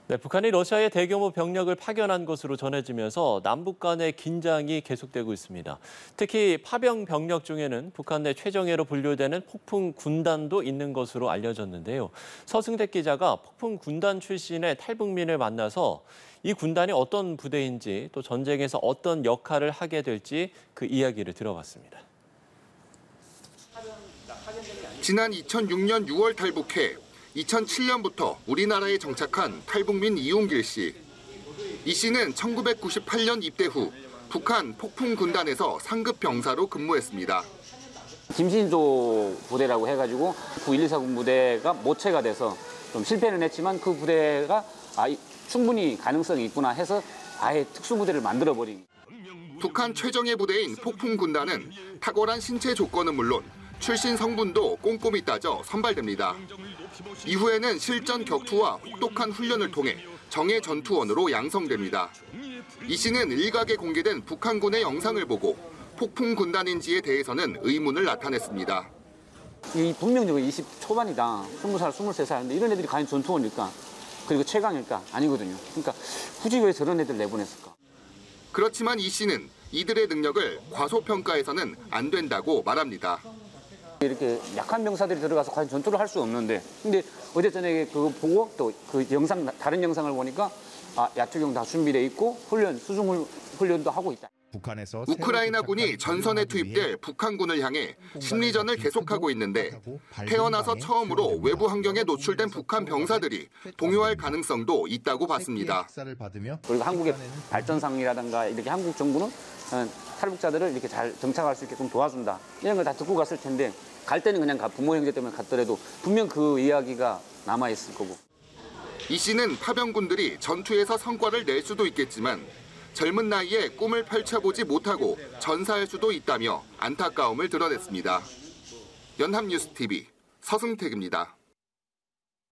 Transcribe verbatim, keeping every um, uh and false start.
네, 북한이 러시아에 대규모 병력을 파견한 것으로 전해지면서 남북 간의 긴장이 계속되고 있습니다. 특히 파병 병력 중에는 북한 내 최정예로 분류되는 폭풍 군단도 있는 것으로 알려졌는데요. 서승택 기자가 폭풍 군단 출신의 탈북민을 만나서 이 군단이 어떤 부대인지 또 전쟁에서 어떤 역할을 하게 될지 그 이야기를 들어봤습니다. 지난 이천육 년 유월 탈북해 이천칠 년부터 우리나라에 정착한 탈북민 이용길 씨. 이 씨는 천구백구십팔 년 입대 후 북한 폭풍군단에서 상급 병사로 근무했습니다. 김신조 부대라고 해가지고 구일이사 군부대가 모체가 돼서 좀 실패는 했지만 그 부대가 아, 충분히 가능성이 있구나 해서 아예 특수부대를 만들어버린. 북한 최정예 부대인 폭풍군단은 탁월한 신체 조건은 물론 출신 성분도 꼼꼼히 따져 선발됩니다. 이후에는 실전 격투와 혹독한 훈련을 통해 정예 전투원으로 양성됩니다. 이 씨는 일각에 공개된 북한군의 영상을 보고 폭풍군단인지에 대해서는 의문을 나타냈습니다. 이 분명히 이십 초반이다. 스무 살, 스물세 살인데 이런 애들이 과연 전투원일까? 그리고 최강일까? 아니거든요. 그러니까 굳이 왜 저런 애들 내보냈을까? 그렇지만 이 씨는 이들의 능력을 과소평가해서는 안 된다고 말합니다. 이렇게 약한 병사들이 들어가서 과연 전투를 할 수 없는데 근데 어제 저녁에 그거 보고 또 그 영상 다른 영상을 보니까 아 야투경 다 준비돼 있고 훈련 수중 훈련도 하고 있다. 북한에서 우크라이나군이 전선에 투입될 북한군을 향해 심리전을 계속하고 있는데 태어나서 처음으로 외부 환경에 노출된 북한 병사들이 동요할 가능성도 있다고 봤습니다. 그리고 한국의 발전상이라든가 이렇게 한국 정부는 탈북자들을 이렇게 잘 정착할 수 있게끔 도와준다. 이런 걸 다 듣고 갔을 텐데 갈 때는 그냥 부모 형제 때문에 갔더라도 분명 그 이야기가 남아있을 거고. 이 씨는 파병군들이 전투에서 성과를 낼 수도 있겠지만 젊은 나이에 꿈을 펼쳐보지 못하고 전사할 수도 있다며 안타까움을 드러냈습니다. 연합뉴스티비 서승택입니다.